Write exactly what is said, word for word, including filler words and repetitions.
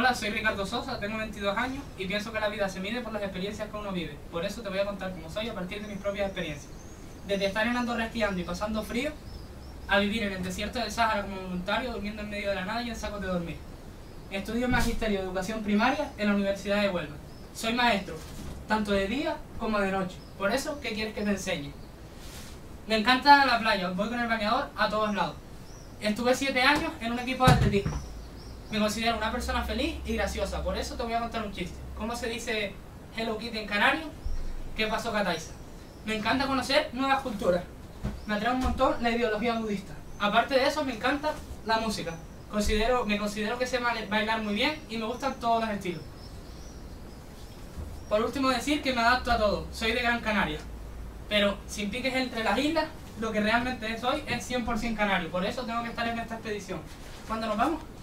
Hola, soy Ricardo Sosa, tengo veintidós años y pienso que la vida se mide por las experiencias que uno vive. Por eso te voy a contar cómo soy a partir de mis propias experiencias. Desde estar en Andorra esquiando y pasando frío, a vivir en el desierto del Sáhara como voluntario, durmiendo en medio de la nada y en sacos de dormir. Estudio Magisterio de Educación Primaria en la Universidad de Huelva. Soy maestro, tanto de día como de noche. Por eso, ¿qué quieres que te enseñe? Me encanta la playa, voy con el bañador a todos lados. Estuve siete años en un equipo de atletismo. Me considero una persona feliz y graciosa, por eso te voy a contar un chiste. ¿Cómo se dice Hello Kitty en canario? ¿Qué pasó, Cataisa? Me encanta conocer nuevas culturas. Me atrae un montón la ideología budista. Aparte de eso, me encanta la música. Considero, me considero que sé bailar muy bien y me gustan todos los estilos. Por último, decir que me adapto a todo. Soy de Gran Canaria. Pero sin piques entre las islas, lo que realmente soy es cien por cien canario. Por eso tengo que estar en esta expedición. ¿Cuándo nos vamos?